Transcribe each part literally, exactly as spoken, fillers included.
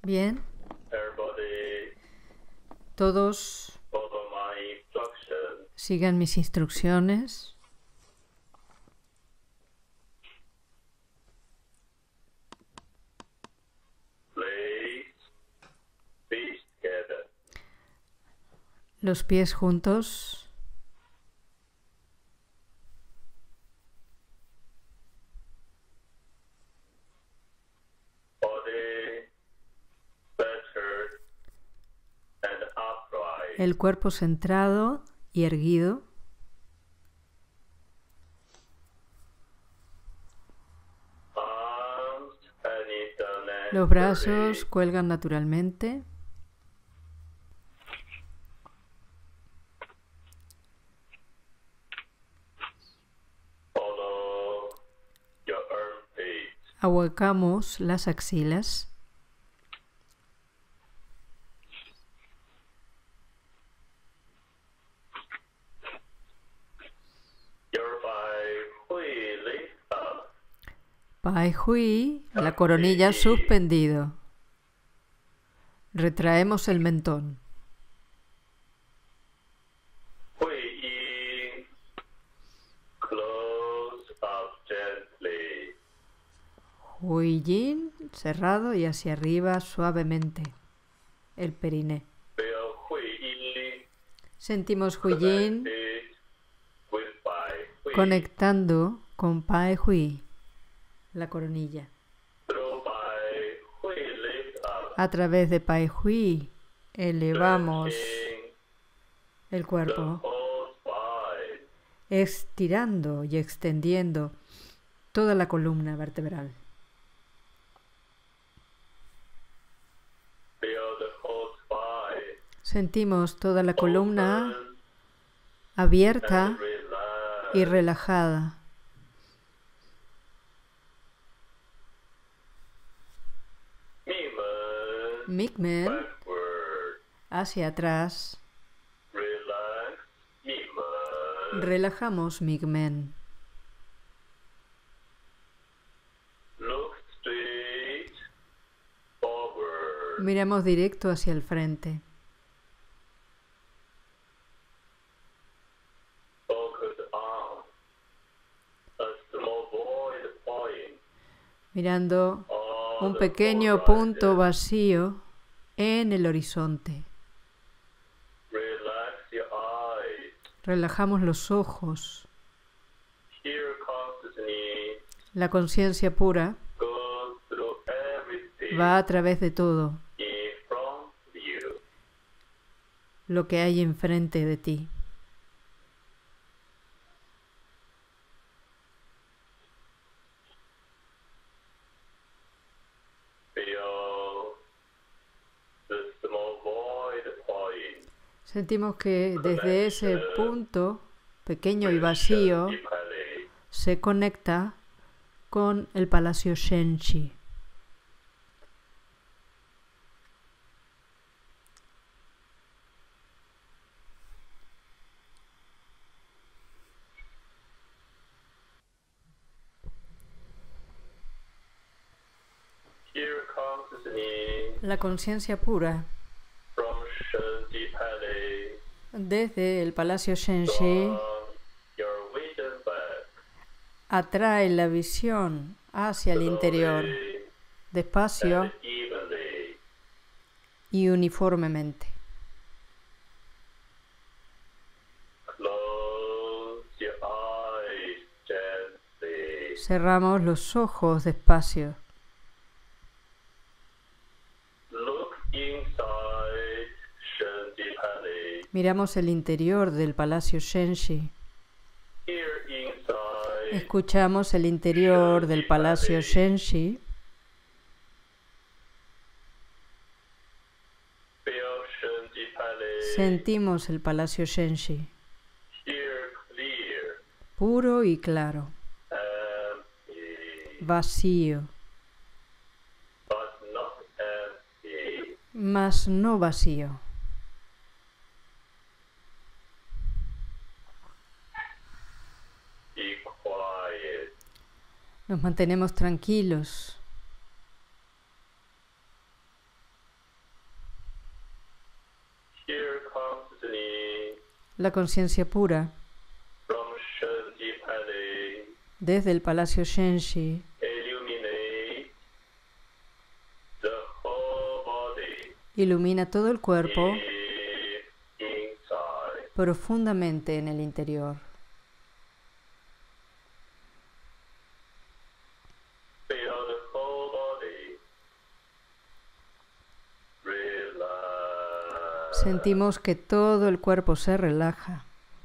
Bien. Everybody Todos follow my instructions. sigan mis instrucciones. Place feet together. Los pies juntos. Body centered and upright. El cuerpo centrado y erguido. Arms hanging down and Los brazos cuelgan naturalmente. follow your armpits. Ahuecamos las axilas. Your thigh hui lift up. Pai Hui, la coronilla suspendido. Retraemos el mentón. Hui in. Close up gently. Hui Yin, cerrado y hacia arriba suavemente. El periné. Feel hui in. Sentimos Hui Yin Connected with bai hui. conectando con Pai Hui, la coronilla. Through bai hui lift up. A través de Pai Hui elevamos Stretching el the cuerpo, whole spine. estirando y extendiendo toda la columna vertebral. Feel the whole spine. Sentimos toda la columna Open abierta and relax. y relajada. Movement Migmen backward. hacia atrás. Relax. Movement. Relajamos Migmen. Look straight forward. Miramos directo hacia el frente. Focus on a small void point. Mirando On un the pequeño horizon. punto vacío en el horizonte. Relax your eyes. Relajamos los ojos. Here consciousness La conciencia pura goes through everything va a través de todo in front of you. lo que hay enfrente de ti. Feel the small void point. Sentimos que desde ese punto pequeño y vacío Deeply. se conecta con el Palacio Shenshi. Here consciousness La conciencia pura from Shanti Palace desde el Palacio Shenshi from your vision back. atrae la visión hacia el interior, Slowly despacio and evenly. y uniformemente. Close your eyes gently. Cerramos los ojos despacio. Look inside Shanti Palace. Miramos el interior del Palacio Shenshi. Here inside Escuchamos el interior del Palacio Shenshi. feel Shanti Palace. Sentimos el Palacio Shenshi, Here clear puro y claro, empty, vacío, but not empty. mas no vacío. Be quiet. Nos mantenemos tranquilos. La conciencia pura, from Shenji Palace, desde el Palacio Shenji, illuminate the whole body ilumina todo el cuerpo deep inside. profundamente en el interior. Feel the whole body relax. Sentimos que todo el cuerpo se relaja.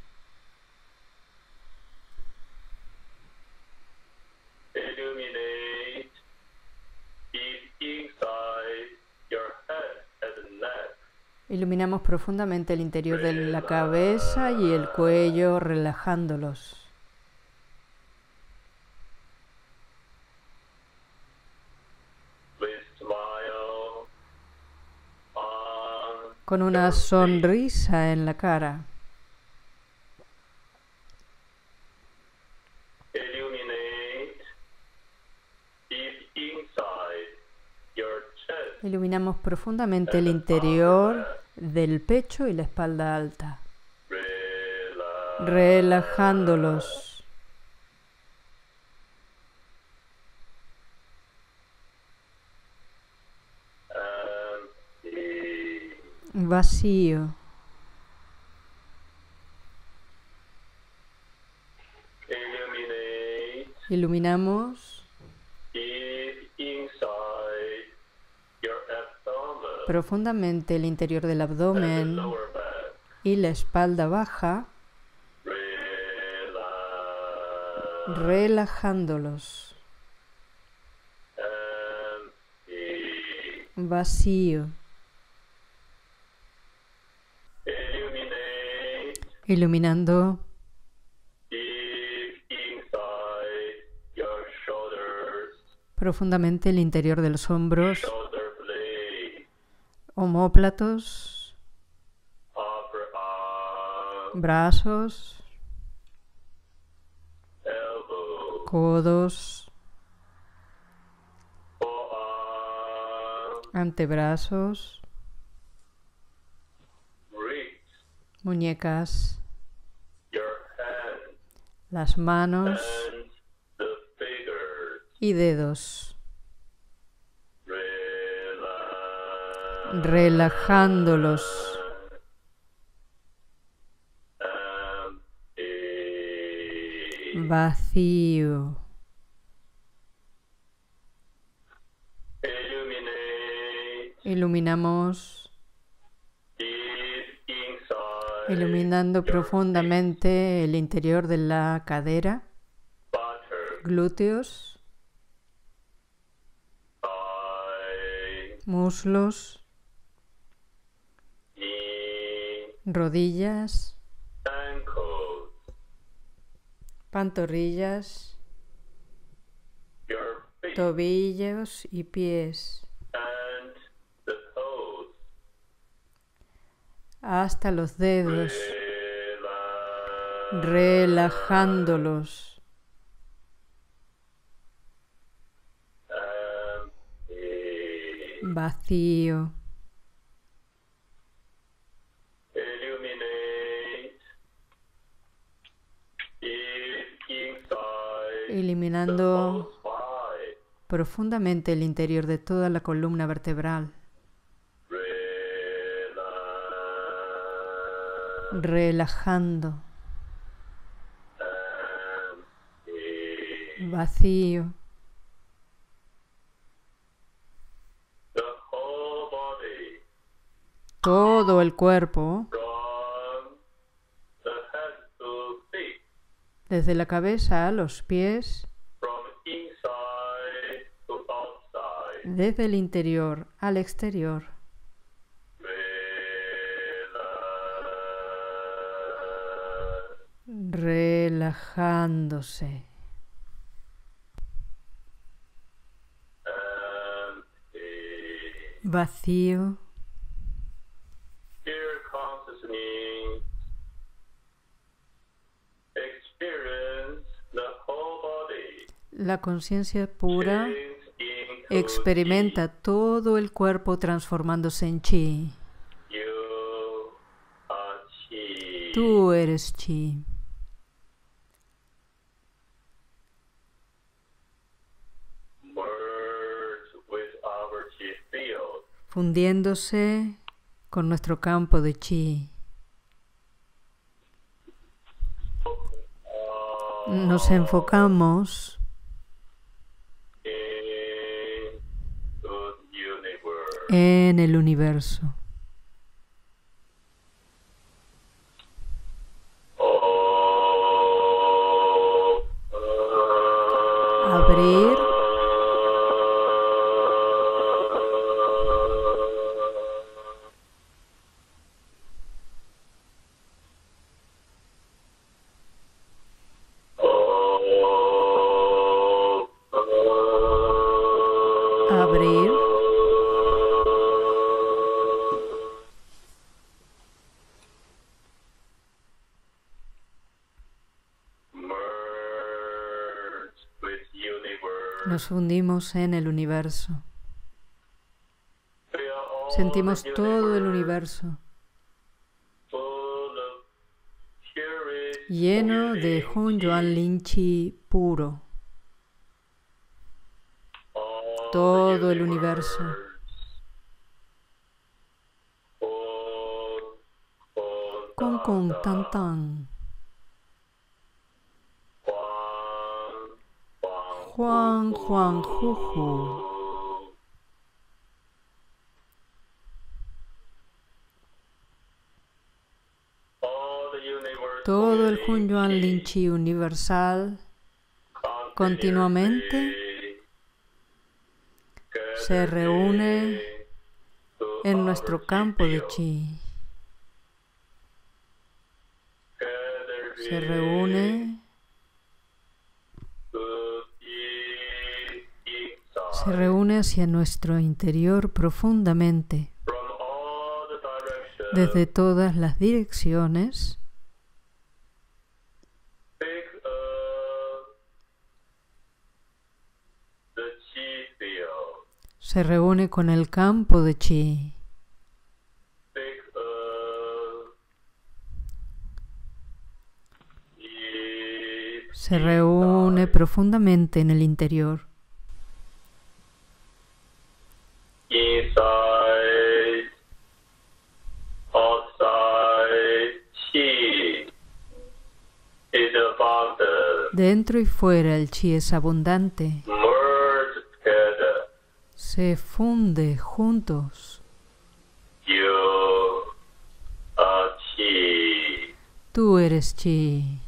Illuminate deep inside your head and neck. Iluminamos profundamente el interior de la cabeza y el cuello, relajándolos. With smile on Con una sonrisa en la cara. illuminate deep inside your chest. Iluminamos profundamente el interior del pecho y la espalda alta, Relax. relajándolos. Empty. Vacío. Illuminate Iluminamos deep inside your abdomen profundamente el interior del and the abdomen lower back. y la espalda baja, Relax. relajándolos. Empty. Vacío. Illuminate Iluminando deep inside your shoulders, profundamente el interior de los hombros, shoulder blade, omóplatos, upper arm, brazos, elbow, codos, forearm, antebrazos, wrist, muñecas, your hand, las manos and the fingers. y dedos, Relax. relajándolos. Empty. Vacío. Illuminate Iluminamos, deep inside iluminando profundamente el interior de la cadera, butter, glúteos, thigh, muslos, knee, rodillas, ankles, pantorrillas, your feet, tobillos y pies, and the toes. hasta los dedos, Relax. relajándolos. Empty. Vacío. Illuminate deep inside the Eliminando whole spine. profundamente el interior de toda la columna vertebral, Relax. relajando. Empty. Vacío. The whole body Todo el cuerpo, from the head to feet, desde la cabeza a los pies, from inside to outside. desde el interior al exterior, Relax. relajándose. Empty. Vacío. Pure consciousness experience the whole body. La conciencia pura Change into experimenta todo el cuerpo transformándose en chi. you are chi. Tú eres chi. merge with our chi field. Fundiéndose con nuestro campo de chi. Nos enfocamos In the universe. en el universo. Oh, Abrir. Abrir. merge with universe. Nos fundimos en el universo. Feel all Sentimos the todo el universe universo full of purest lleno de feeling. Hun Yuan Lin Chi puro. All Todo the el universo full, full, con con da, tan da. tan. Juan, Juan Juan Juju. all the universe Todo el feeling Hun Yuan Lin chi Chi universal continuamente se reúne en nuestro campo de chi. Se reúne, se reúne hacia nuestro interior profundamente, desde todas las direcciones. Se reúne con el campo de chi. Se reúne profundamente en el interior. Inside, outside, chi is abundant. Dentro y fuera el chi es abundante. Merge together. Se funde juntos. You are chi. Tú eres chi.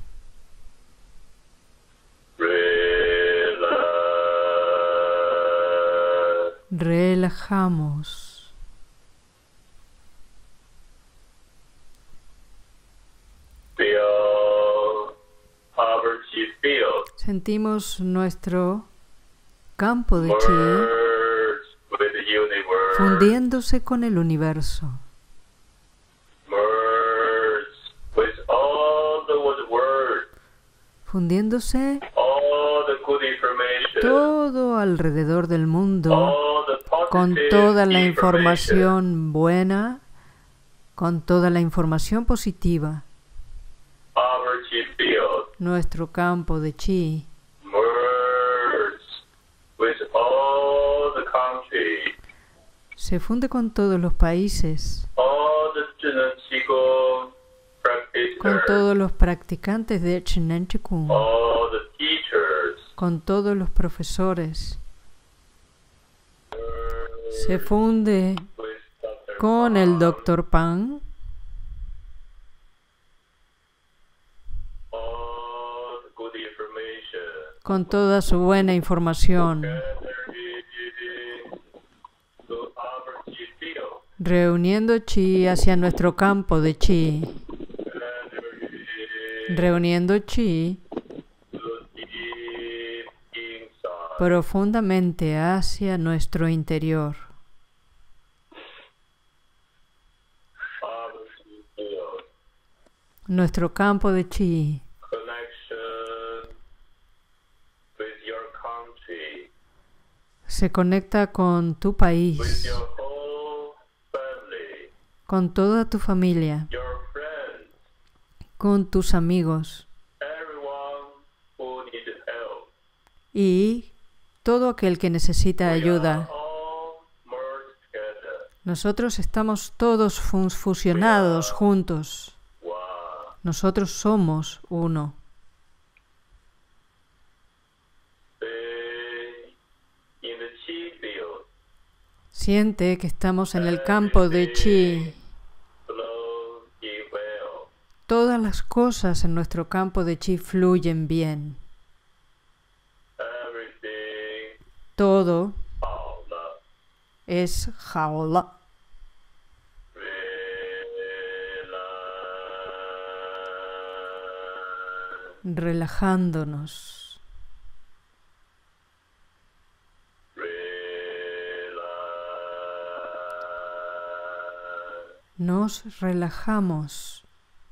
Relax. Relajamos. Feel our chi field. Sentimos nuestro campo de chi Merge with the universe. fundiéndose con el universo. Merge with all the good word, Fundiéndose all the good information, todo alrededor del mundo all the con positive toda la information. información buena, con toda la información positiva. Our chi field Nuestro campo de chi merge with all the country, se funde con todos los países, all the student Qigong con practitioners, todos los practicantes de Chinen Chikung, all the teachers. con todos los profesores. Se funde With Doctor con el Pang, doctor Pang, all the good information. con toda su buena información, reuniendo chi hacia nuestro campo de chi, reuniendo chi profundamente hacia nuestro interior. Nuestro campo de chi se conecta con tu país, con toda tu familia, con tus amigos everyone who needs help. y todo aquel que necesita We are ayuda. all merged together. Nosotros estamos todos fun- fusionados juntos. Wow. Nosotros somos uno. Stay in the chi field. Siente que estamos en el campo de chi. Flow chi well. Todas las cosas en nuestro campo de chi fluyen bien. Everything Todo all up. es jaola. Relax. Relajándonos. Relax. Nos relajamos.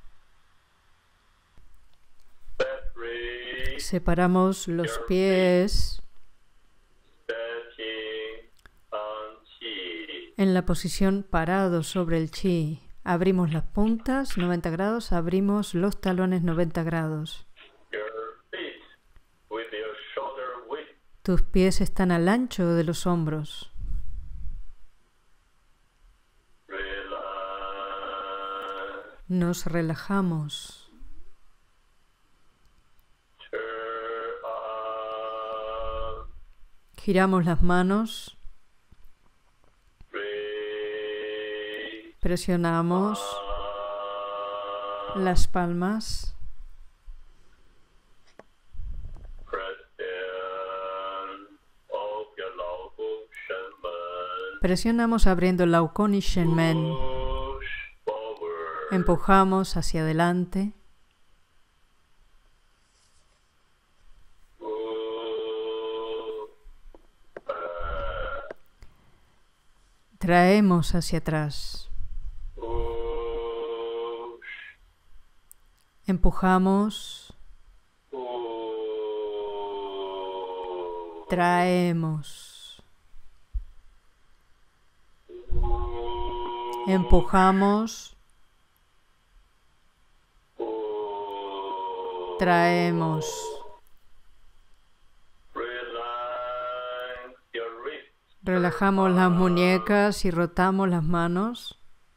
Separate. Separamos los pies Stretching on chi. en la posición parado sobre el chi. Abrimos las puntas noventa grados, abrimos los talones noventa grados. Your feet with your shoulder width. Tus pies están al ancho de los hombros. Relax. Nos relajamos. Turn on. Giramos las manos, Breathe. presionamos On. las palmas, Press down. Of your local shenmen. presionamos abriendo Laokon y Shenmen, Push forward. empujamos hacia adelante, Pull back. traemos hacia atrás, Push. empujamos, Pull. traemos, Pull. empujamos, Pull. traemos. Relax your wrists. Relajamos las muñecas y rotamos las manos.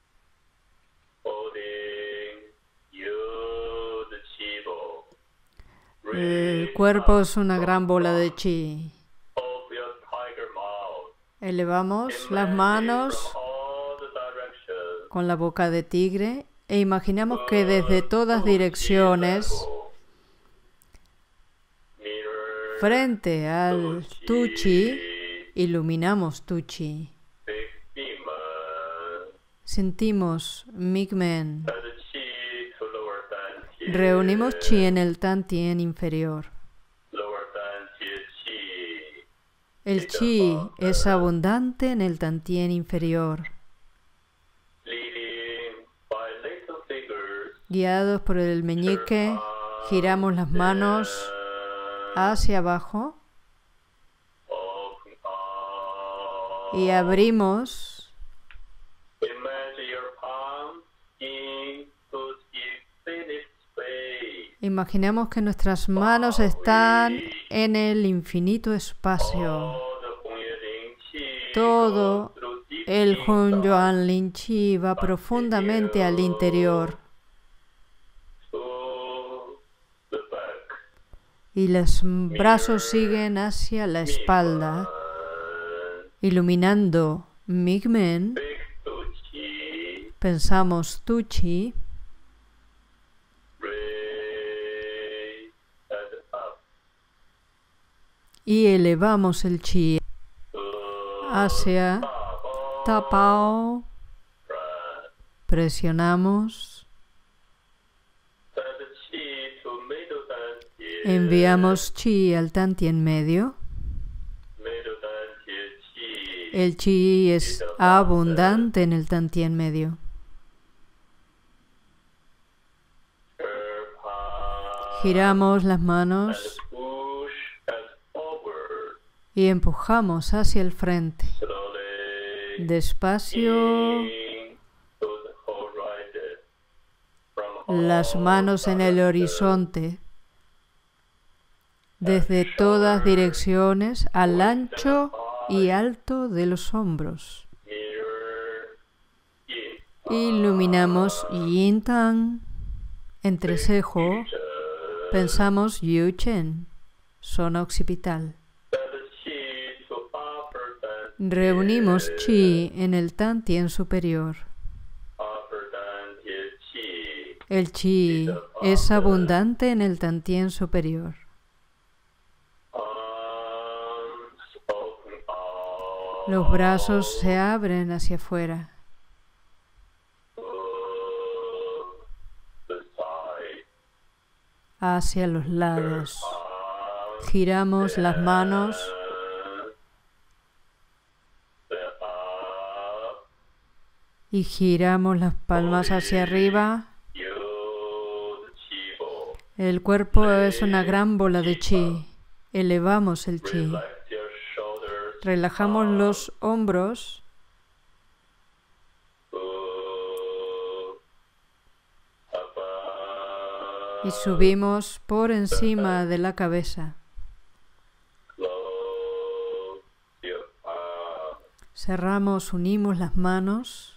Holding you the chi ball. El cuerpo es una gran bola de chi. Of your tiger mouth. Elevamos las Imagine manos from all the directions. con la boca de tigre e imaginamos que desde todas direcciones, Mirror frente al tu chi, iluminamos tu chi. big demon. Sentimos Migmen. Add the chi to lower than chi. Reunimos chi en el Tantien inferior. Lower than chi. El chi es abundante en el Tantien inferior. Leading by little fingers. Guiados por el meñique, giramos las manos hacia abajo Open up. y abrimos. Imagine your palm into infinite space. Imaginemos que nuestras manos están en el infinito espacio. All the Hong-Yuan chi Todo goes through deep el inside. Hun Yuan Lin Chi va profundamente al interior To the back. y los brazos siguen hacia la espalda, iluminando Migmen. Big to chi. Pensamos Tu Chi Raise and up. y elevamos el Chi To hacia Tapao. front. Presionamos, Send the chi to middle dantian. enviamos Chi al Tantien medio. Middle dantian chi. El Chi es abundante en el Tantien medio. Turn palm. Giramos las And manos push and forward. y empujamos hacia el frente. Slowly. Despacio In to the horizon. From las manos en el horizonte, desde todas direcciones al ancho y alto de los hombros. Iluminamos Yin Tang, entrecejo, pensamos Yu Chen, zona occipital. Reunimos Qi en el Tantien superior. El Qi es abundante en el Tantien superior. Los brazos se abren hacia afuera. Hacia los lados. Giramos las manos. Y giramos las palmas hacia arriba. El cuerpo es una gran bola de chi. Elevamos el chi. Relajamos los hombros. Y subimos por encima de la cabeza. Cerramos, unimos las manos.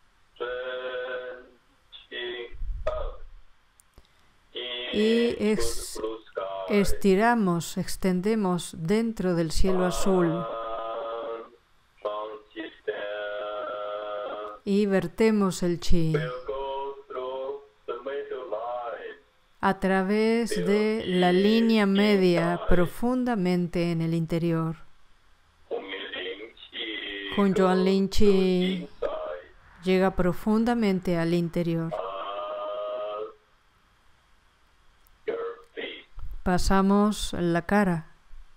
Y ex estiramos, extendemos dentro del cielo azul. Y vertemos el chi a través de la línea media profundamente en el interior. Hun Yuan Lin Chi llega profundamente al interior. Pasamos la cara,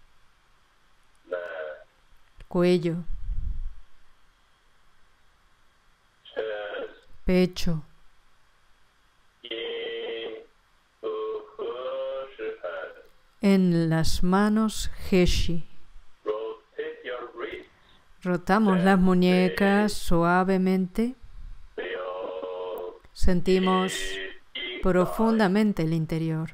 cuello, pecho, en las manos Heshi. Rotamos las muñecas suavemente. Sentimos profundamente el interior.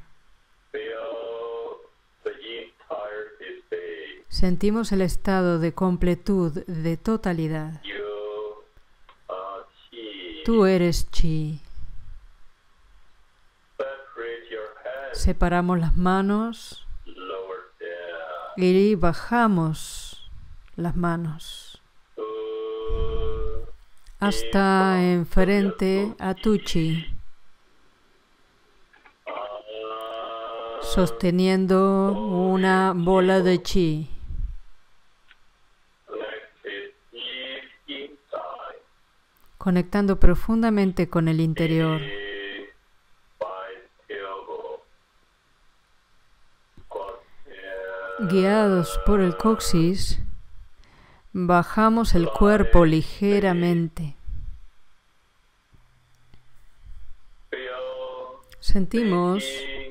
Sentimos el estado de completud, de totalidad. Tú eres Chi. Separamos las manos y bajamos las manos hasta enfrente a tu Chi, sosteniendo una bola de Chi. Conectando profundamente con el interior. Guiados por el coxis, bajamos el cuerpo ligeramente. Sentimos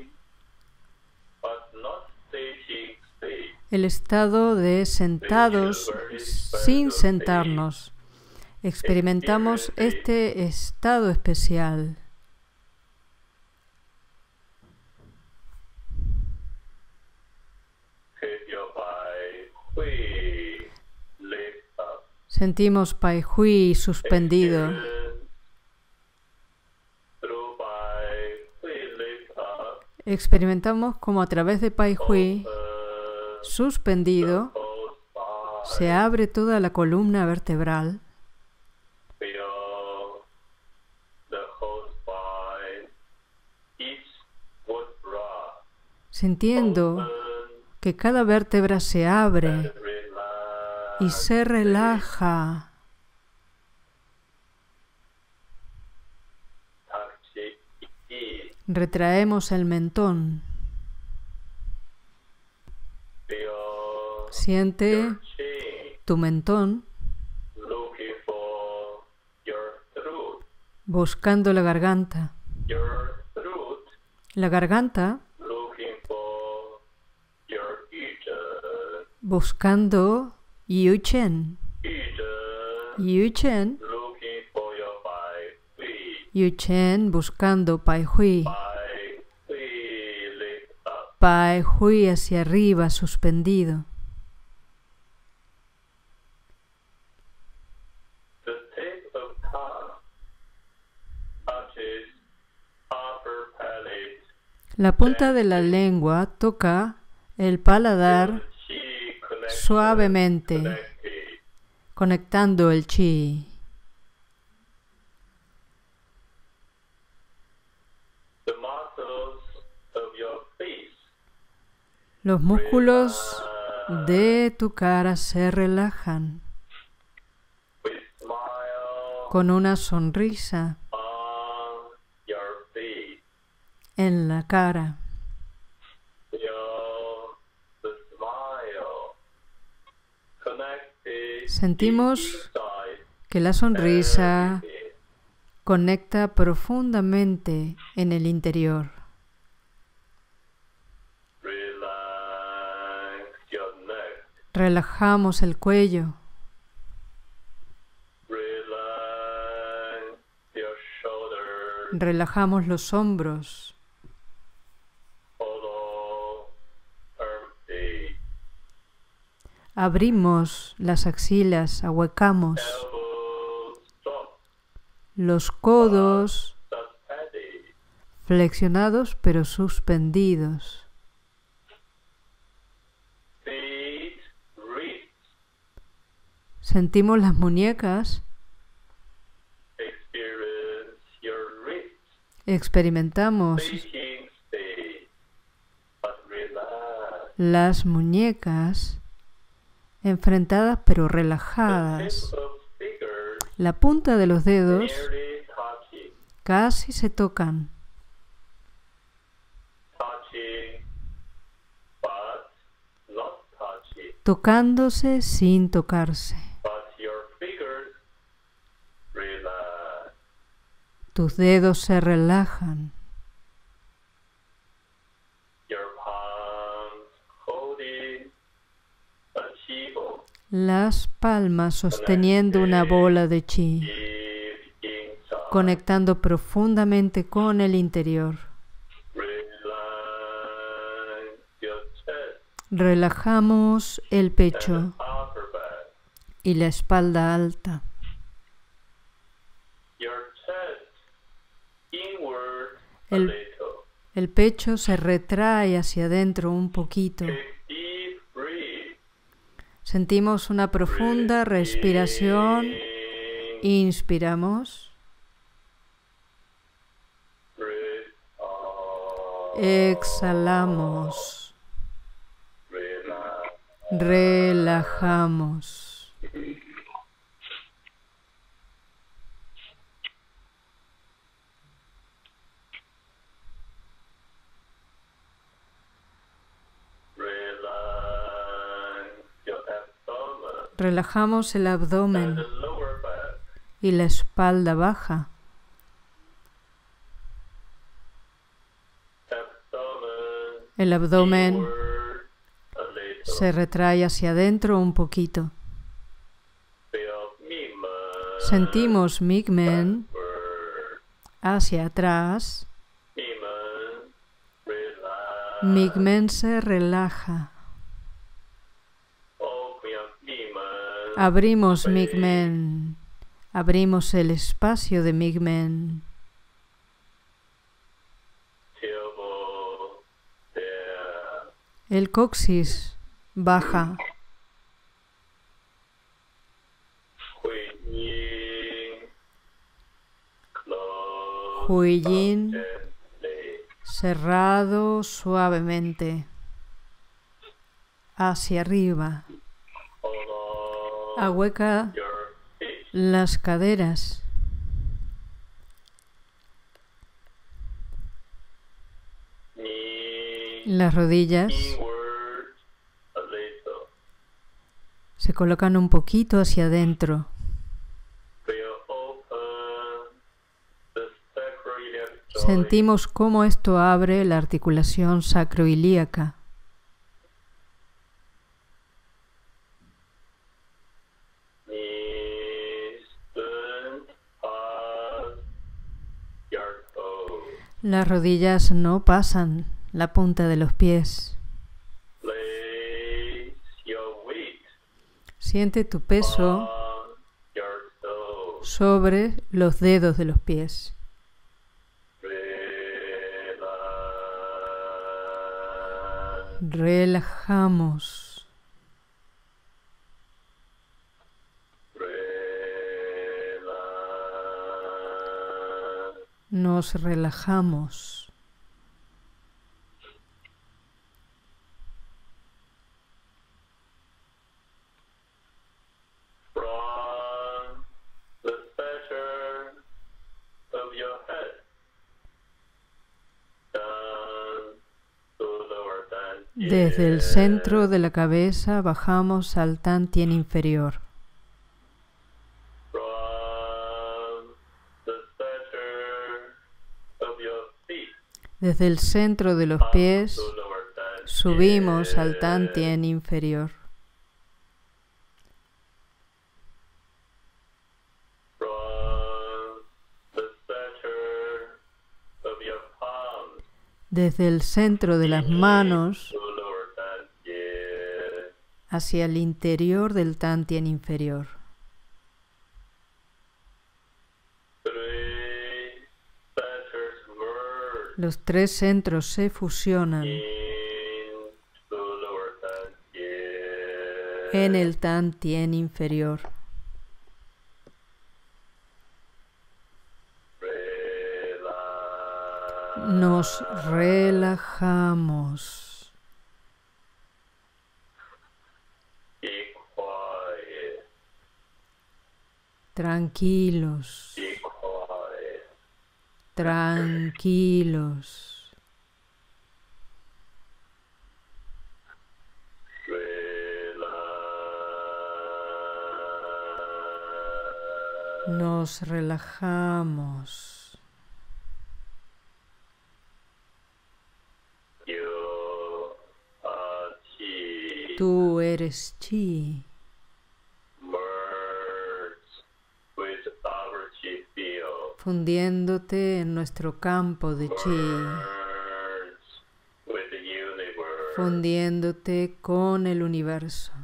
el estado de sentados sin sentarnos. Experimentamos este estado especial. Sentimos Pai Hui suspendido. Experimentamos como a través de Pai Hui suspendido se abre toda la columna vertebral. Sintiendo que cada vértebra se abre y se relaja. Retraemos el mentón. Siente tu mentón buscando la garganta. La garganta buscando Yu Chen. Yu Chen Yu Chen buscando Pai Hui. Pai Hui lift up. Pai Hui hacia arriba, suspendido. The tip of tongue touches upper palate. La punta de la lengua toca el paladar Qi connection suavemente, connected. conectando el chi. The muscles of your face Los músculos de tu cara se relajan with smile con una sonrisa on your face. en la cara. Feel the smile connected Sentimos inside que la sonrisa everything. conecta profundamente en el interior. Relax your neck. Relajamos el cuello, Relax your shoulders. relajamos los hombros, Follow armpit. abrimos las axilas, ahuecamos Elbows drop. los codos Suspended. flexionados pero suspendidos. Feet, wrists. Sentimos las muñecas, Experience your wrists. experimentamos Making space. But relax. las muñecas enfrentadas pero The relajadas. tip of fingers La punta de los dedos nearly touching. casi se tocan, Touching. But not touching. tocándose sin tocarse. But your fingers relax. Tus dedos se relajan, Your palms holding a chi ball. las palmas sosteniendo una bola de chi, Deep inside. conectando profundamente con el interior. Relax your chest Relajamos el and pecho upper back. y la espalda alta. Your chest inward a El- little. El pecho se retrae hacia adentro un poquito. Take deep breath. Sentimos una profunda respiración. In, Inspiramos. breathe out. Exhalamos. Relax. Relajamos. Relax your abdomen Relajamos el and abdomen the lower back. y la espalda baja. Abdomen El abdomen inward a little. se retrae hacia adentro un poquito. Feel movement Sentimos Migmen backward. hacia atrás. Movement. Relax. Migmen se relaja. Open your movement. Abrimos Migmen. Abrimos el espacio de Migmen. Elbow down. El coxis baja. Huiyin. Close. Huiyin Gently. cerrado suavemente. Hacia arriba. Follow Ahueca your feet. las caderas. Knee Las rodillas inward a little. se colocan un poquito hacia adentro. Feel open the sacroiliac joint. Sentimos cómo esto abre la articulación sacroilíaca. Knees bent, palms Las rodillas no pasan la punta de los pies. Place your weight Siente tu peso on your toes. sobre los dedos de los pies. Relax. Relajamos. Relax. Nos relajamos. From the center of your head down to lower dantian. Desde el centro de la cabeza bajamos al tantien inferior. From the center of your feet Desde el centro de los up pies to lower dantian. subimos al tantien inferior. From the center of your palms Desde el centro de las manos to lower dantian. hacia el interior del tantien inferior. Three centers merge Los tres centros se fusionan into lower dantian. en el tantien inferior. Relax. Nos relajamos. Be quiet. Tranquilos, Be quiet. tranquilos. Relax. Nos relajamos. You are chi. Tú eres chi, Merge with our chi field. fundiéndote en nuestro campo de chi, Merge with the universe. fundiéndote con el universo.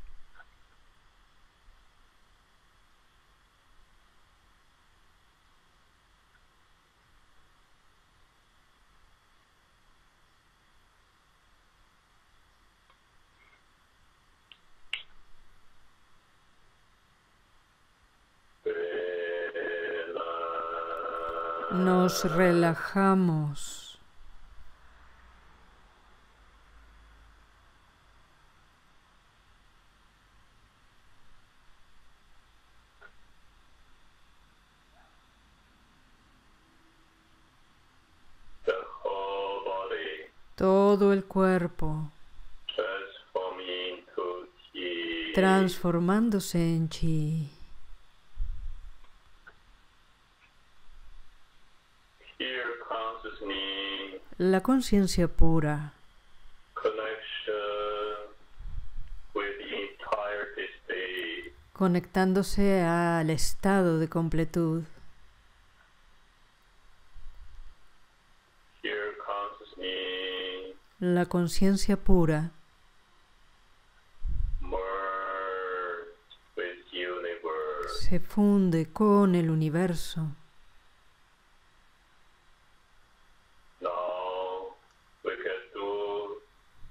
Nos relajamos. The whole body Todo el cuerpo transforming to chi. transformándose en chi. Here consciously La conciencia pura, connection with the entirety state. conectándose al estado de completud. Here consciously La conciencia pura merge with universe. se funde con el universo. Now we can do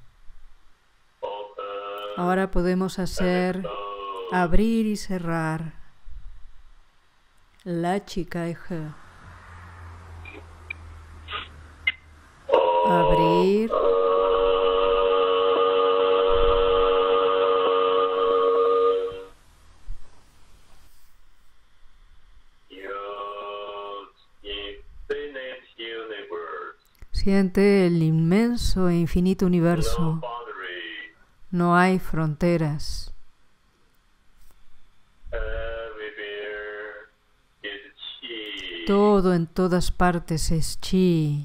open Ahora podemos hacer and close. abrir y cerrar la chica eje. Abrir Infinite universe. Siente el inmenso e infinito No universo. boundary. No hay fronteras. Everywhere is chi. Todo en todas partes es chi.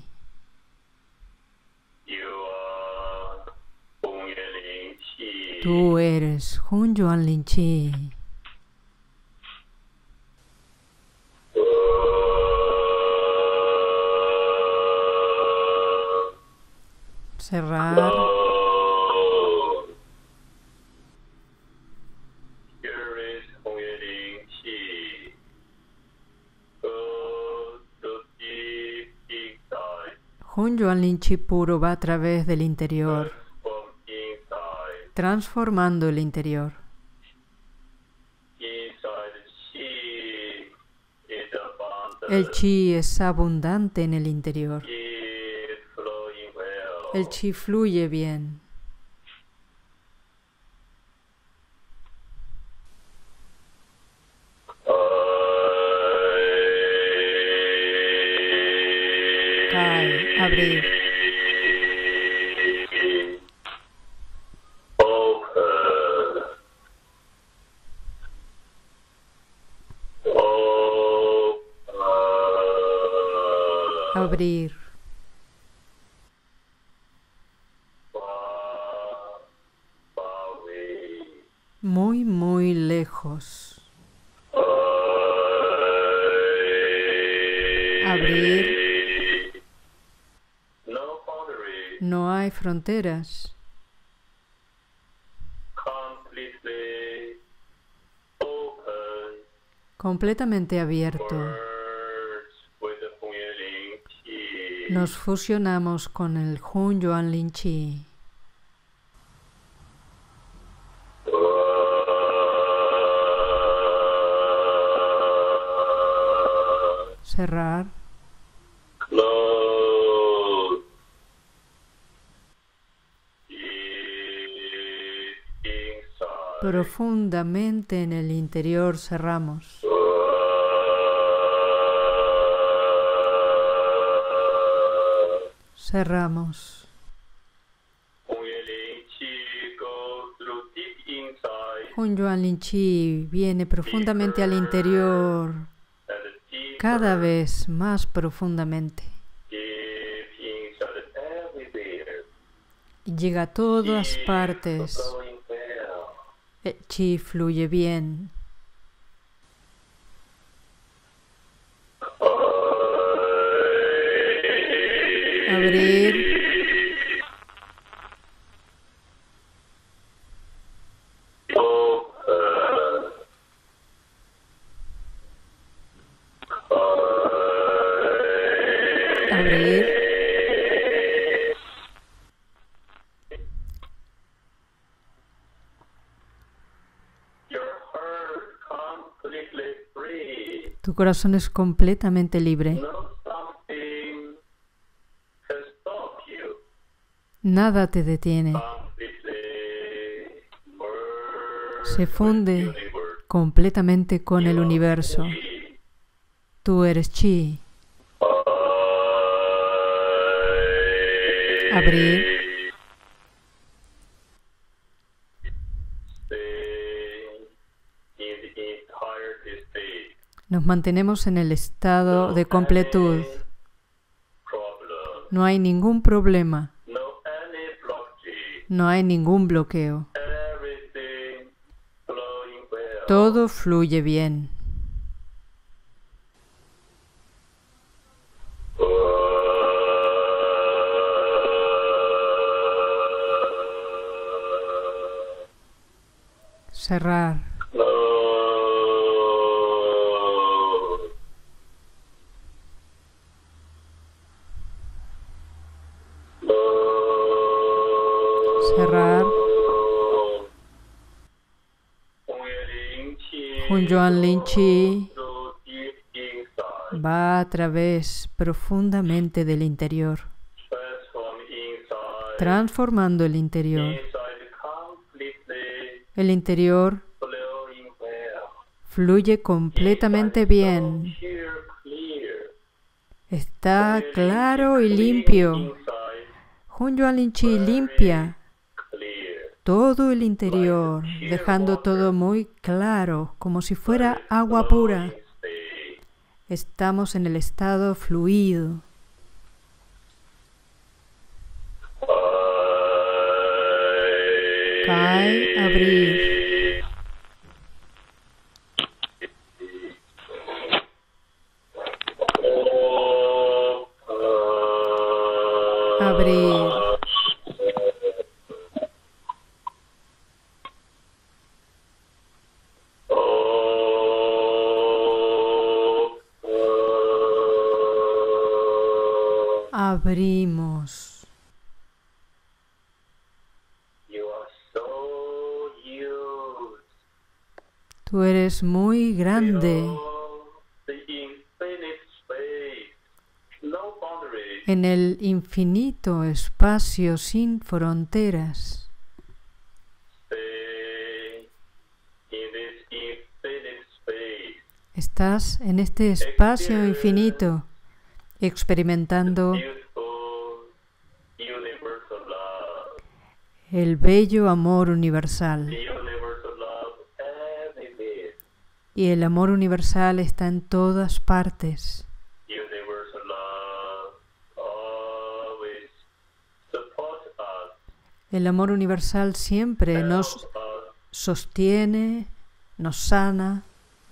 You are Hong Yuanlin Chi. Tú eres Hun Yuan Lin Chi. Cerrar. Close. Here is Hongyeling Qi. Go to deep inside. Hun Yuan Lin Chi puro va a través del interior, From inside. transformando el interior. Inside Qi is abundant. El chi es abundante en el interior. Qi is flowing well. El chi fluye bien. Cae, abrir. Open. Open. Abrir. Far, far away. Muy, muy lejos. Abrir. No boundary. No hay fronteras. Completely open. Completamente abierto. Merge with the Hongyeling Qi. Nos fusionamos con el Hun Yuan Lin Chi. Cerrar. Close. Deep inside. Profundamente en el interior cerramos. Cerramos. Hongyeling Qi goes through deep inside Hun Yuan Lin Chi viene profundamente al interior, and deep cada vez más profundamente. deep inside everywhere. Y llega a todas Qi partes. flowing well. El chi fluye bien. Abrir. Open. Abrir. Your heart completely free. Tu corazón es completamente libre. No something can stop you. Nada te detiene. Completely merge Se with funde the universe. completamente con el universo. Qi. Tú eres chi. Abrir. Stay in the entirety state. Nos mantenemos en el estado de completud. Problem. No hay ningún problema. No any blockage. No hay ningún bloqueo. Everything flowing well. Todo fluye bien. Cerrar. Close. Cerrar. Hongyeling Qi Hun Yuan Lin Chi goes deep inside. va a través profundamente del interior, Transform inside. transformando el interior. Inside completely El interior flowing well. fluye completamente bien. Here clear. Está claro y limpio. Inside Hun Yuan Lin Chi limpia clear. todo el interior, dejando todo muy claro, como si fuera agua pura. State. Estamos en el estado fluido. Cae, abrir. Abrir. abrimos. You are so huge. Tú eres muy grande. Below the infinite space, no boundaries. En el infinito espacio sin fronteras. Stay in this infinite space. Estás en este espacio infinito, experimentando Beautiful universal love. el bello amor universal. The universal love everywhere. Y el amor universal está en todas partes. Universal love always supports us. El amor universal siempre nos Helps us. sostiene, nos sana.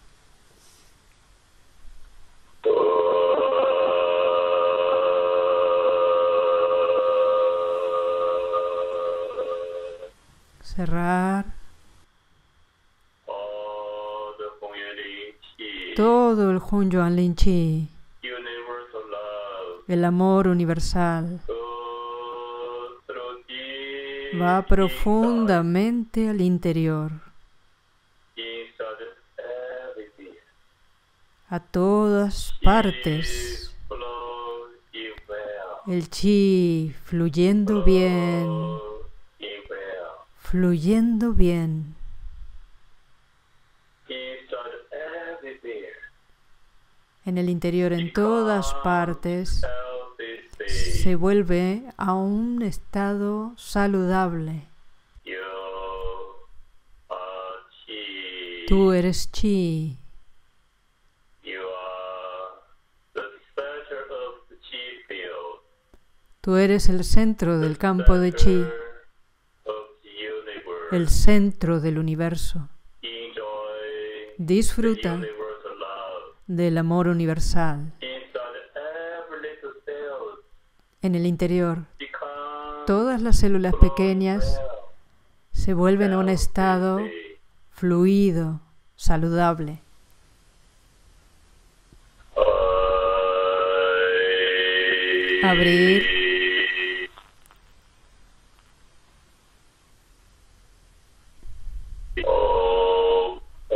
Cerrar All the Hong-Yuan Qi. todo el Hun Yuan Lin Chi, Universal love. el amor universal. Goes through deep Va inside. profundamente al interior, Inside everything. a todas partes. Flow in well. El chi fluyendo bien, Flow in well. fluyendo bien. Inside everywhere. En el interior, en todas partes, Healthy state. se vuelve a un estado saludable. You are Qi. Tú eres chi. You are the center of the Qi field. Tú eres el centro del campo de chi, Center of the universe. el centro del universo. Enjoy the Disfruta universal love. del amor universal. Inside every little cell En el interior, become todas las células pequeñas well. se vuelven a un estado Healthy. fluido, saludable. Abrir. Oh, uh,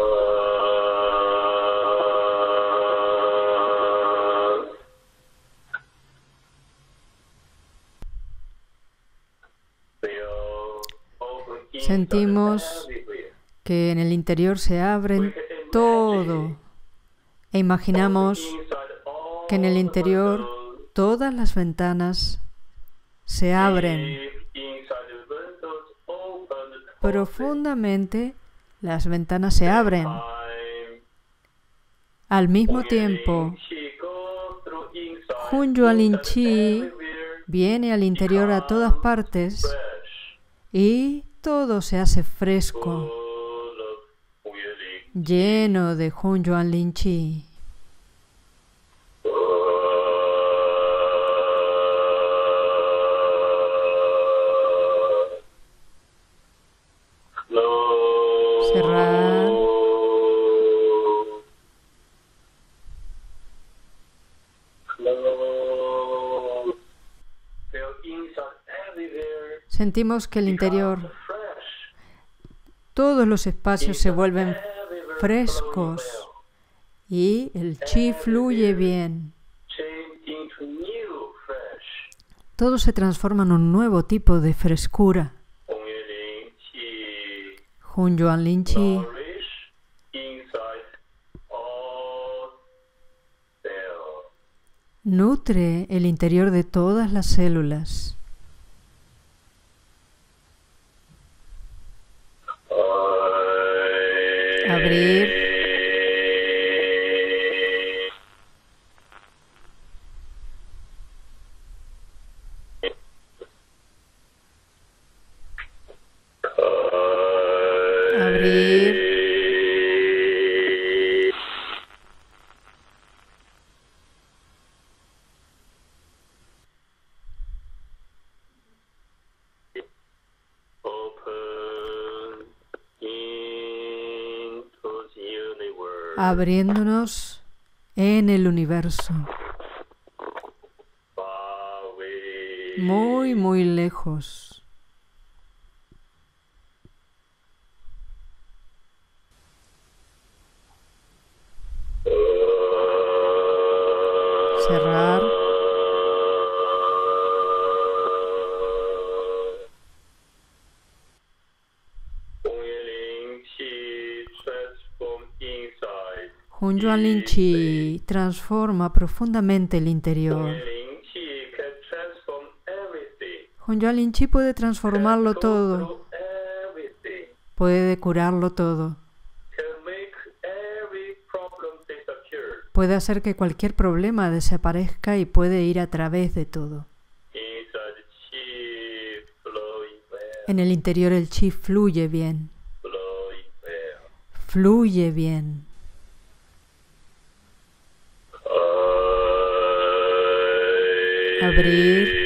feel open inside Sentimos everywhere. que en el interior se We abren can imagine todo e imaginamos inside all que en el the interior windows, todas las ventanas se abren if inside the windows open profundamente, las ventanas se abren. time, Al mismo Hong-Yuan tiempo, Qi goes through inside, Hun Yuan Lin inside Chi everywhere, viene al interior a todas partes fresh, y todo se hace fresco, full of Hong-Yuan Lin. lleno de Hun Yuan Lin Chi. Cerrar. Sentimos que el interior, todos los espacios se vuelven frescos y el chi fluye bien. Todo se transforma en un nuevo tipo de frescura. Hun Yuan Lin Chi nutre el interior de todas las células. Abrir. Abrir. Open into the universe. Abriéndonos en el universo. Far away muy, muy lejos. Cerrar. Hun Yuan Lin Chi transforma profundamente el interior. Hun Yuan Lin Chi puede transformarlo todo, puede curarlo todo, puede hacer que cualquier problema desaparezca y puede ir a través de todo. En el interior el chi fluye bien, fluye bien. Abrir.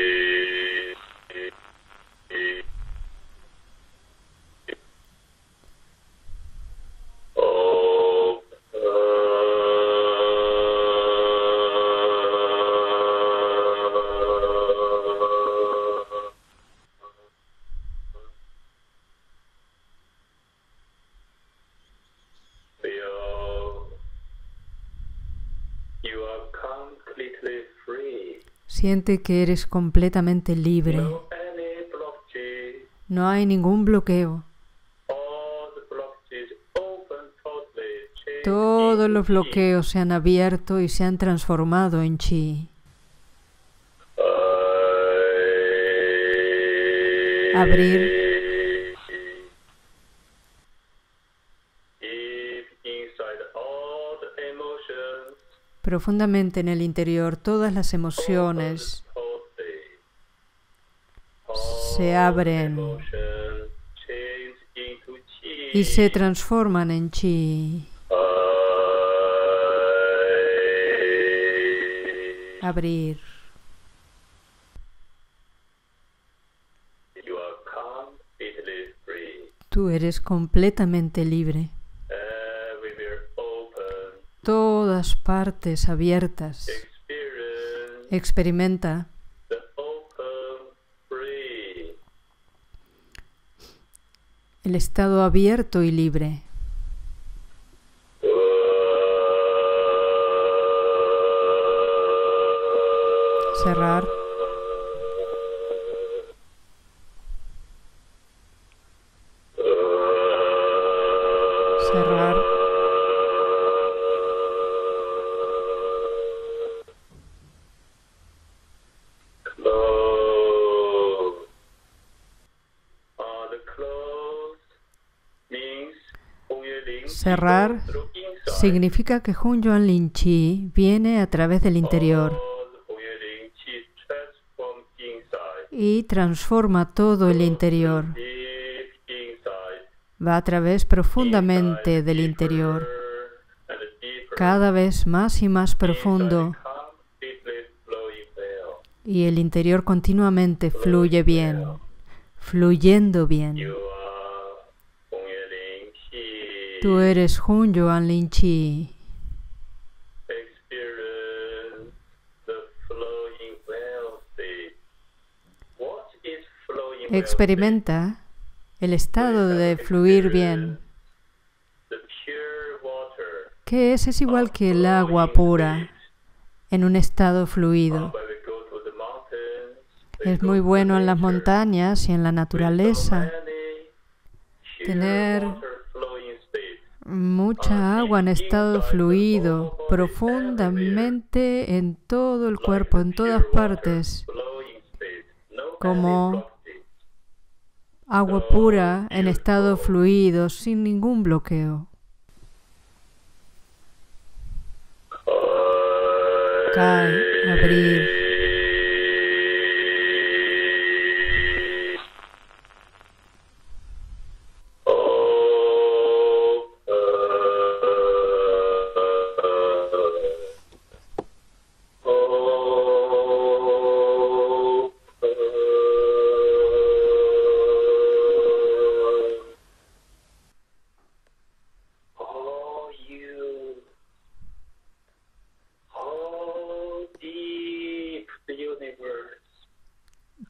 Siente que eres completamente libre. No hay ningún bloqueo. Todos los bloqueos se han abierto y se han transformado en chi. Abrir. Profundamente en el interior, todas las emociones se abren y se transforman en chi. Abrir. Tú eres completamente libre. Todas partes abiertas. Experimenta el estado abierto y libre. Cerrar. Cerrar. Cerrar significa que Hun Yuan Lin Chi viene a través del interior y transforma todo el interior. Va a través profundamente del interior, cada vez más y más profundo, y el interior continuamente fluye bien, fluyendo bien. Tú eres Hun Yuan Lin Chi. Experimenta el estado de fluir bien. ¿Qué es? Es igual que el agua pura en un estado fluido. Es muy bueno en las montañas y en la naturaleza tener mucha agua en estado fluido, profundamente en todo el cuerpo, en todas partes, como agua pura en estado fluido, sin ningún bloqueo. Cae, abrir.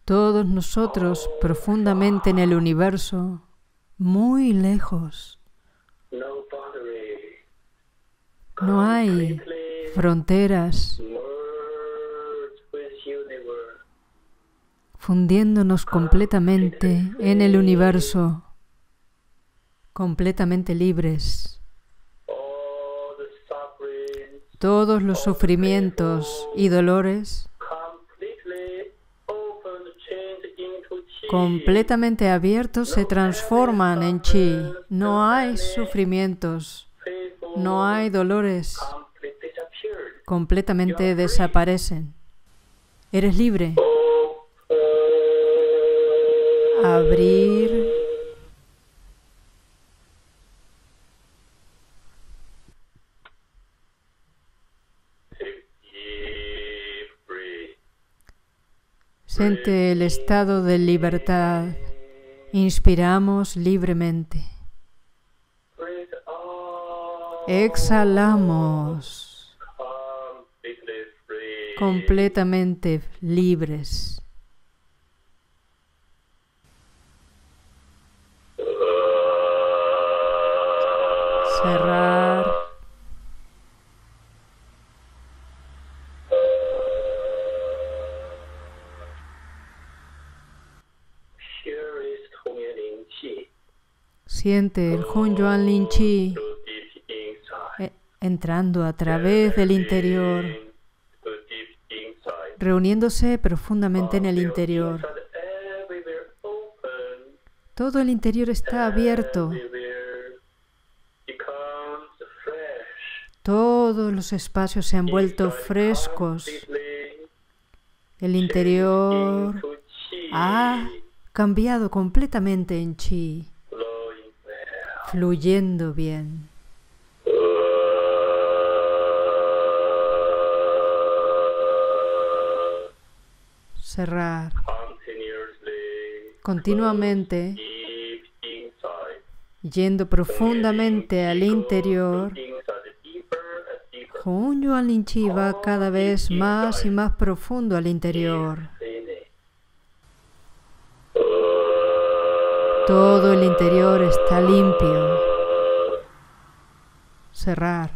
Todos nosotros profundamente en el universo, muy lejos. No boundary. No hay Completely fronteras, merged with universe. fundiéndonos completamente en el universo, completamente libres. All the suffering Todos los sufrimientos y dolores completely open, change into chi. completamente abiertos se transforman en chi. No hay sufrimientos, Faithful, no hay dolores, completely disappeared. completamente desaparecen. Eres libre. Abrir. Take deep breath. Siente el estado de libertad. Inspiramos libremente. Breathe out. Exhalamos Completely free. completamente libres. Cerrar. Purest Hongyan Qi. Siente el Hun Yuan Lin Chi To deep inside. eh, entrando a través del interior, To deep inside. reuniéndose profundamente en el interior. Inside everywhere open. Todo el interior está abierto. Everywhere becomes fresh. Todos los espacios se han vuelto Inside frescos. completely El interior into chi. ha cambiado completamente en chi, Flowing well. fluyendo bien. Cerrar. Continuously Continuamente, deep inside. yendo profundamente al interior, Inside deeper and deeper. Hun Yuan Lin Chi va cada vez más y más profundo al interior. Feeling. Todo el interior está limpio. Cerrar.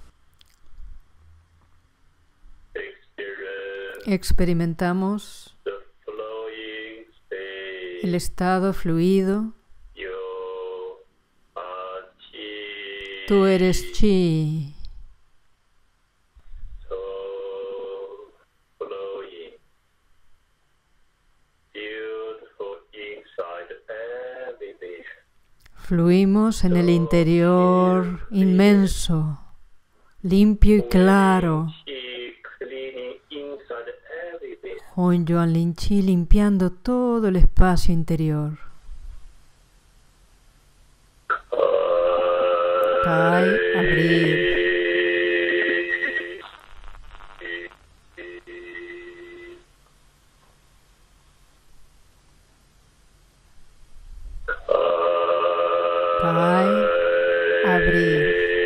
Experience Experimentamos the flowing space. el estado fluido. You are chi. Tú eres chi. So flowing. Beautiful inside everything. Fluimos en el interior inmenso, limpio y claro. Chi cleaning inside everything. Hun Yuan Lin Chi limpiando todo el espacio interior. Kai, abrir. Kai, abrir.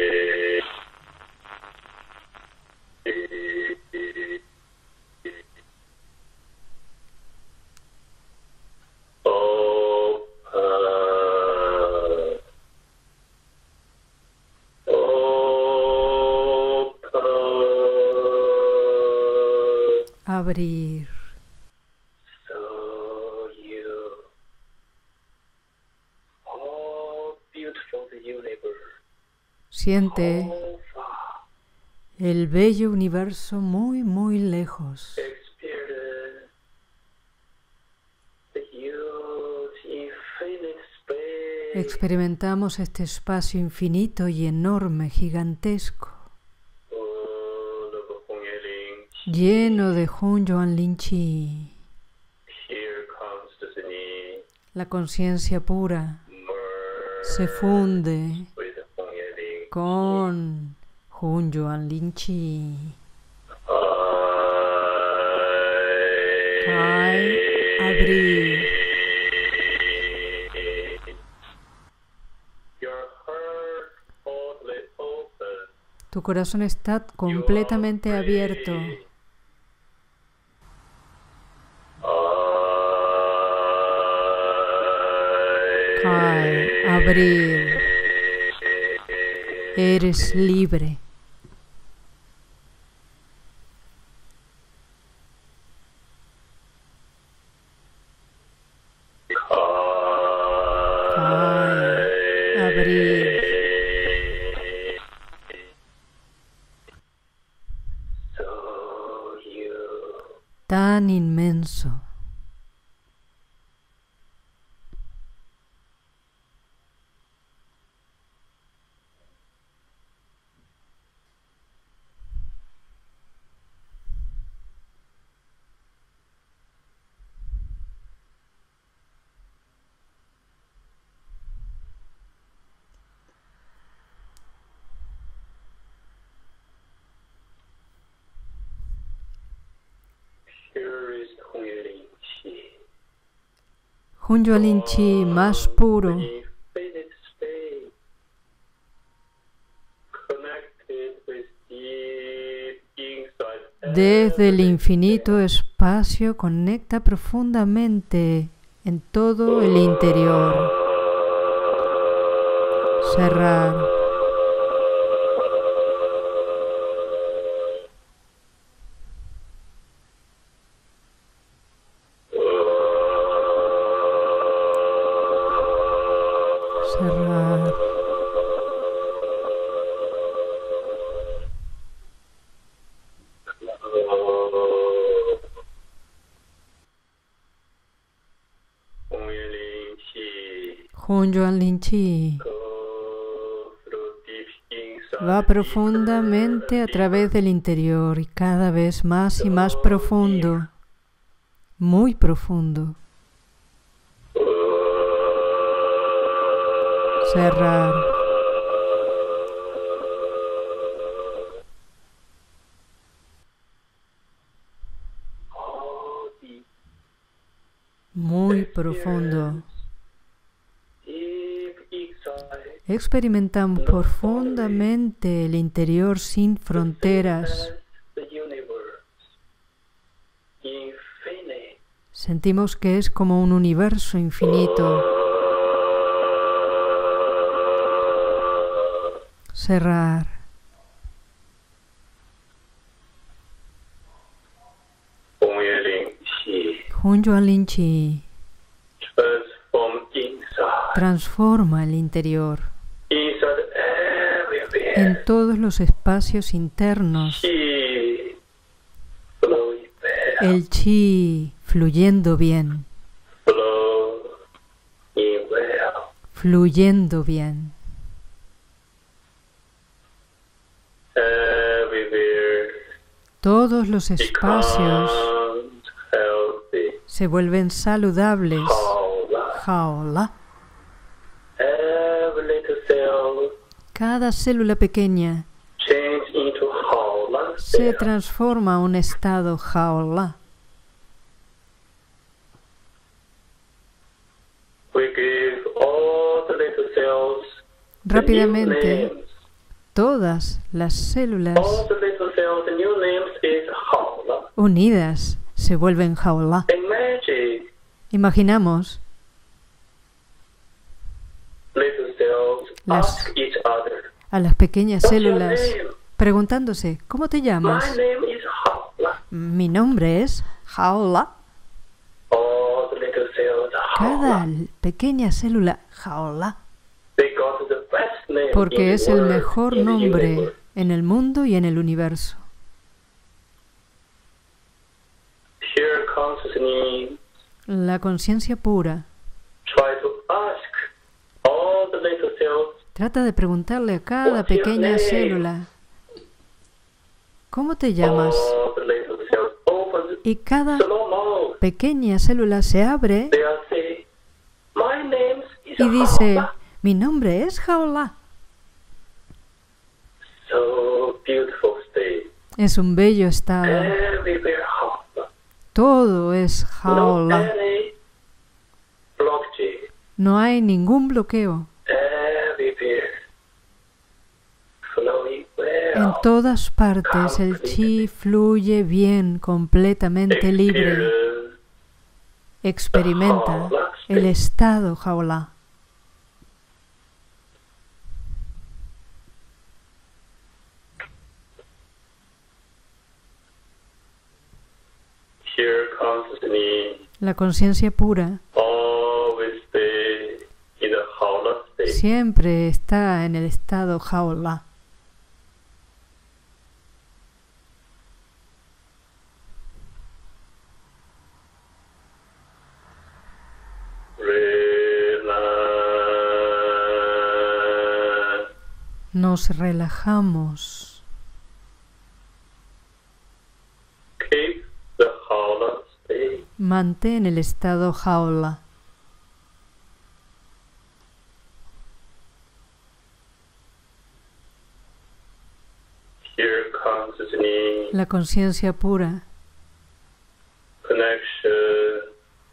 Open. Open. Abrir. So you all beautiful the universe. Siente All far. el bello universo muy, muy lejos. Experience the huge infinite space. Experimentamos este espacio infinito y enorme, gigantesco, Full of Hongyan Qi. lleno de Hun Yuan Lin Chi, Here comes the Zen. la conciencia pura. Merge Se funde with Hongyan Qi. con Hun Yuan Lin Chi. Kai, abrir. Your heart totally open. Tu corazón está completamente abierto. Ah. abrir. Eres libre. Ay, abrir. Tan inmenso. Purest Hunyuan Chi. Hunyuan Chi más puro. Infinite state. Connected with deep inside. Desde el infinito espacio conecta profundamente en todo el interior. Cerrar. Cerrar. Hunyuan Chi va profundamente a través del interior y cada vez más y más profundo, muy profundo. Cerrar. Muy profundo. Experimentamos profundamente el interior sin fronteras. Sentimos que es como un universo infinito. Cerrar. Hunyuan Chi transforma el interior en todos los espacios internos. El chi fluyendo bien. Fluyendo bien. Todos los espacios se vuelven saludables. Jaola. Cada célula pequeña se transforma a un estado Jaola. Rápidamente, todas las células unidas se vuelven Jaola. Imaginamos las, a las pequeñas células preguntándose, ¿cómo te llamas? Mi nombre es Jaola. Cada pequeña célula Jaola, porque es el mejor nombre en el mundo y en el universo. La conciencia pura trata de preguntarle a cada pequeña célula, ¿cómo te llamas? Y cada pequeña célula se abre y dice, mi nombre es Jaola. Es un bello estado. Todo es Jaola. No hay ningún bloqueo. En todas partes el chi fluye bien, completamente libre. Experimenta el estado Jaola. consciousness La conciencia pura always stay in the Haola state. siempre está en el estado Haola. Relax. Nos relajamos. Keep the Haola state. Mantén el estado Haola. Pure consciousness La conciencia pura connection.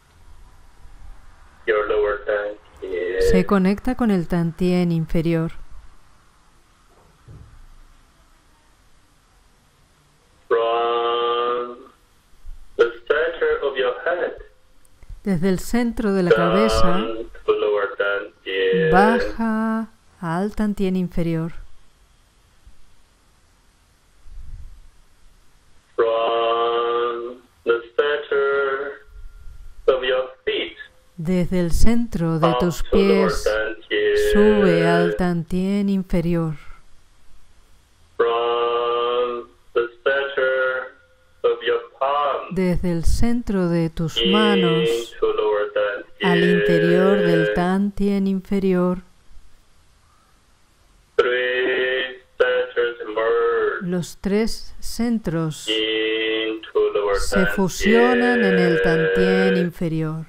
Your lower dantian. se conecta con el Tantien inferior. From the center of your head Desde el centro de la cabeza down to lower dantian. baja al Tantien inferior. From the center of your feet Desde el centro de up tus to lower pies dantian. sube al Tantien inferior. From the center of your palm Desde el centro de tus manos into lower dantian. al interior del Tantien inferior. Three centers merge Los tres centros into lower se dantian. fusionan en el Tantien inferior.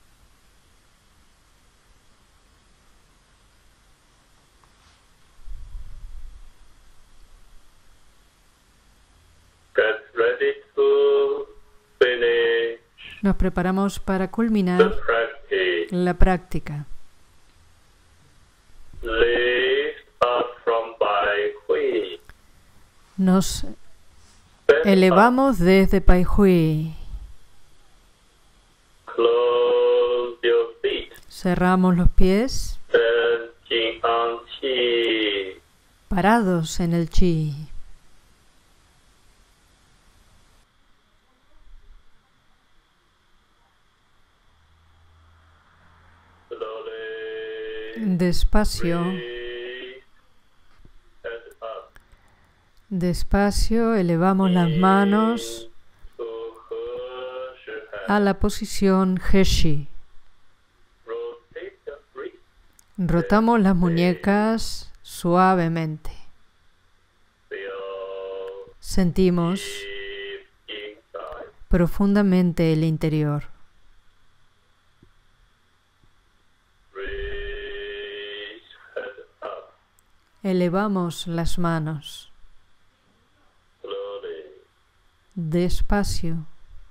Get ready to finish Nos preparamos para the culminar practice. la práctica. Lift up from Bai Hui. Nos Step elevamos desde Pai Hui. up. Close your feet. Cerramos los pies, Standing on Qi. parados en el Chi. Slowly. Despacio, Raise head up. despacio elevamos las manos To He Shi Hand. a la posición Heshi. Rotate the wrist. Rotamos las muñecas suavemente. Feel Sentimos deep inside. profundamente el interior. Raise head up. Elevamos las manos Slowly. despacio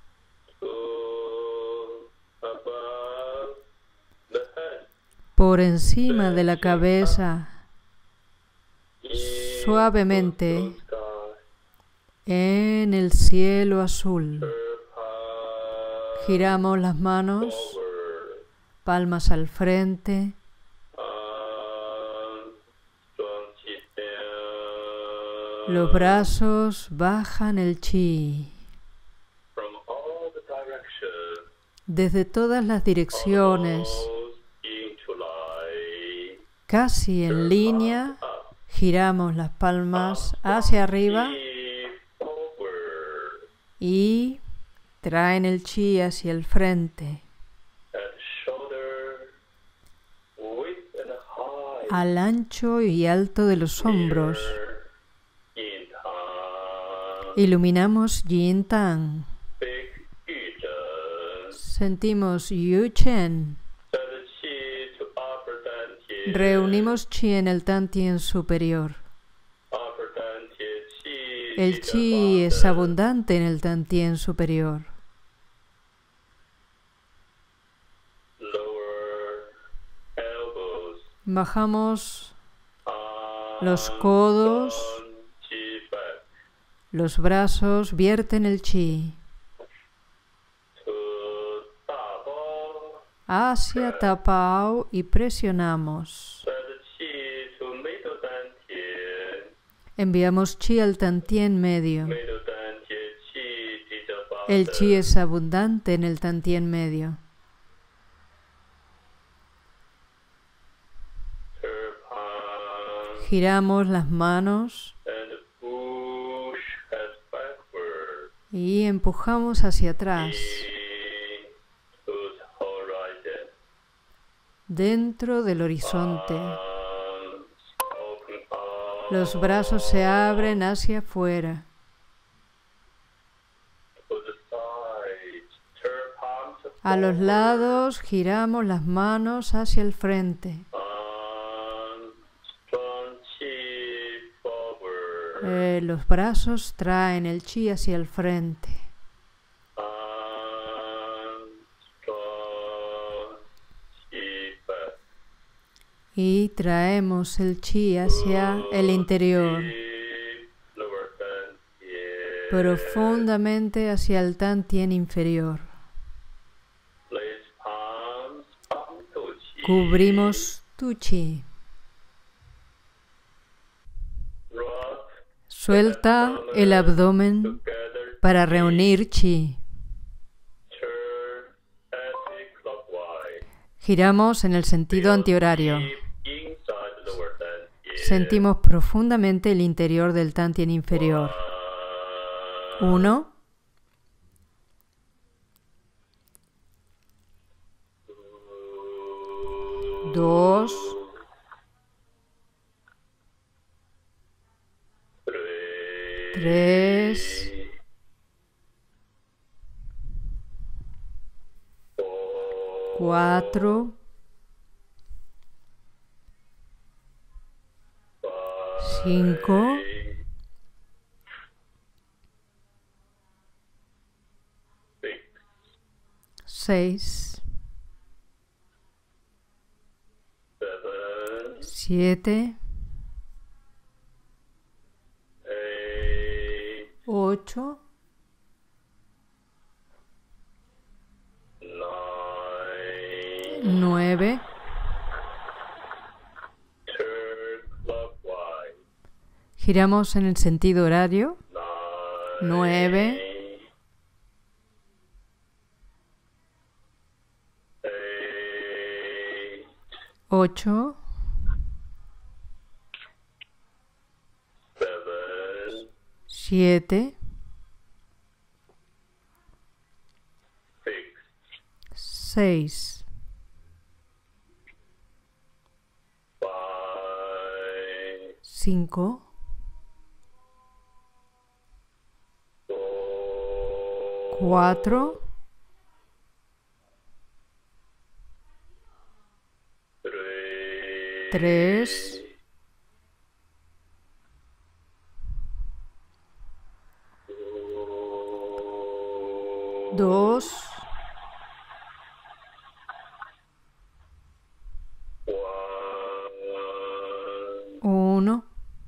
To above the head. por encima de la cabeza, Into suavemente the sky. en el cielo azul. Up, Giramos las manos, forward. palmas al frente, Arms strong chi down. los brazos bajan el chi. From all the directions. Desde todas las direcciones, Almost into line. casi en línea, Up. giramos las palmas hacia arriba Chi forward. y traen el chi hacia el frente, At shoulder. Width and high. al ancho y alto de los hombros. In time. Iluminamos Yin Tang. Big Yuzhen. Sentimos Yu Chen. Send chi to upper dantian. Reunimos chi en el Tantien superior. Upper dantian chi. El chi es abundante en el Tantien superior. Lower elbows. Bajamos los Arms codos, on chi back. los brazos vierten el chi To da bao. hacia Tapao y presionamos. Send chi to middle dantian. Enviamos chi al Tantien medio. Middle dantian chi di da bao. El chi es abundante en el tantien medio. Giramos las manos y empujamos hacia atrás, dentro del horizonte. Los brazos se abren hacia afuera. A los lados giramos las manos hacia el frente. Eh, los brazos traen el chi hacia el frente. Y traemos el chi hacia el interior, profundamente hacia el tantien inferior. Cubrimos tu chi. Suelta el abdomen para reunir chi. Giramos en el sentido antihorario. Sentimos profundamente el interior del tantien inferior. Uno. Dos. Tres. Cuatro. Cinco. Seis. Siete. Ocho. Nueve. Giramos en el sentido horario. Nueve. Ocho. Siete. Seis. Cinco. Cuatro. Tres. Dos. Uno.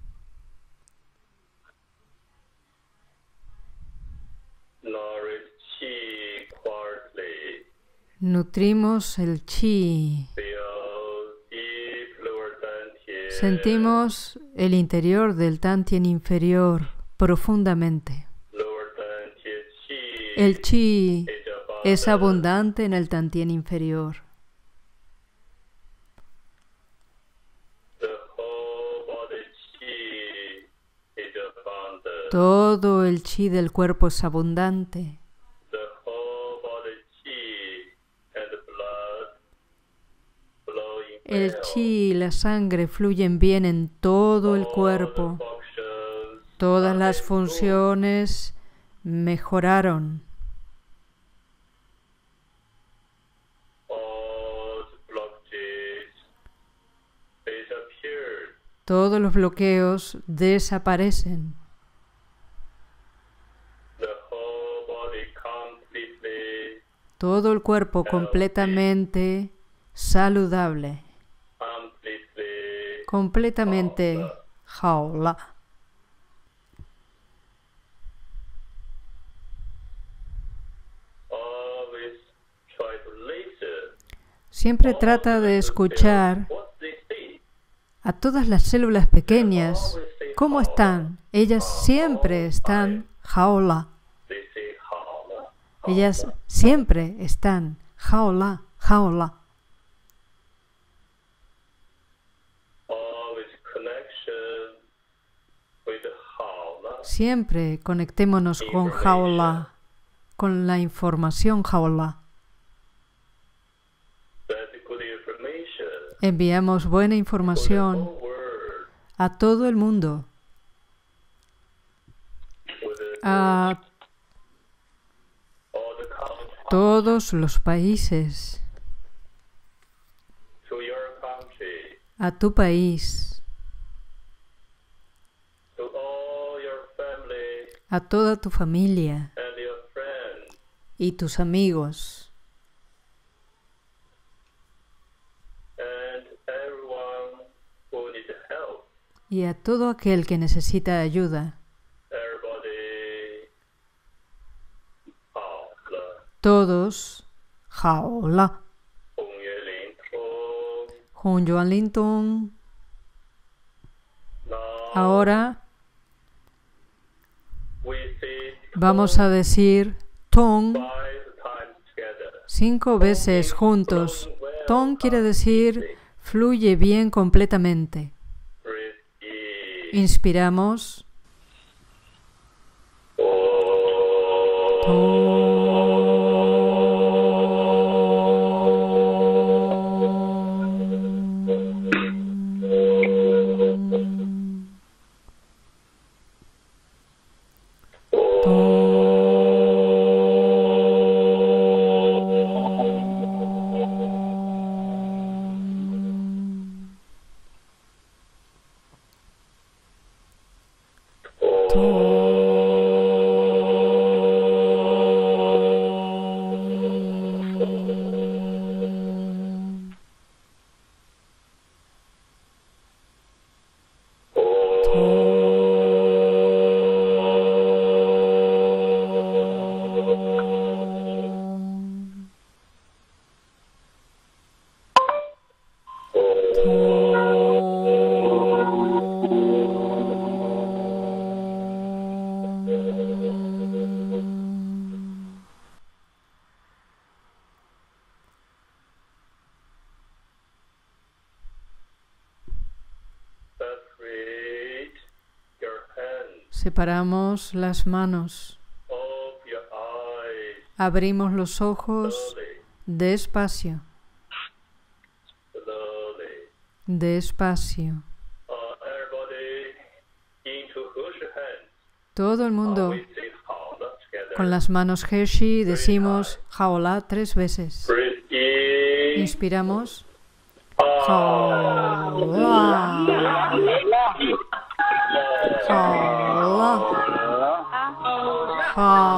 Nutrimos el chi. Sentimos el interior del tantien inferior profundamente. El chi es abundante en el tantien inferior. Todo el chi del cuerpo es abundante. El chi y la sangre fluyen bien en todo el cuerpo. Todas las funciones mejoraron. Todos los bloqueos desaparecen. Todo el cuerpo completamente saludable. Completamente jaula. Siempre trata de escuchar a todas las células pequeñas. ¿Cómo están? Ellas siempre están jaula. Ellas siempre están. Jaola, jaola. Always connection with Haola. Siempre conectémonos con jaola, con la información jaola. That's good information. Enviamos buena For the información whole world. a todo el mundo, With the, a all the countries. todos los países, To your country. a tu país, To all your family a toda tu familia and your friends. y tus amigos And everyone who needs help. y a todo aquel que necesita ayuda. Everybody. Haola. Todos, jaola. Hong Yue Lin Tong. Hong Yuan Lin Tong. Now Ahora we say vamos a decir Tong five times together. cinco veces juntos. Tong quiere decir fluye bien completamente. Breathe in. Inspiramos. Separate your hands. Separamos las manos. Open your eyes. Abrimos los ojos Slowly. despacio, Slowly. despacio. Uh, everybody into whose hands? Todo el mundo We say Haola together. con las manos Hershey decimos jaola tres veces. Breathe in. Inspiramos. Ah. Jaola. Jaola. Jaola.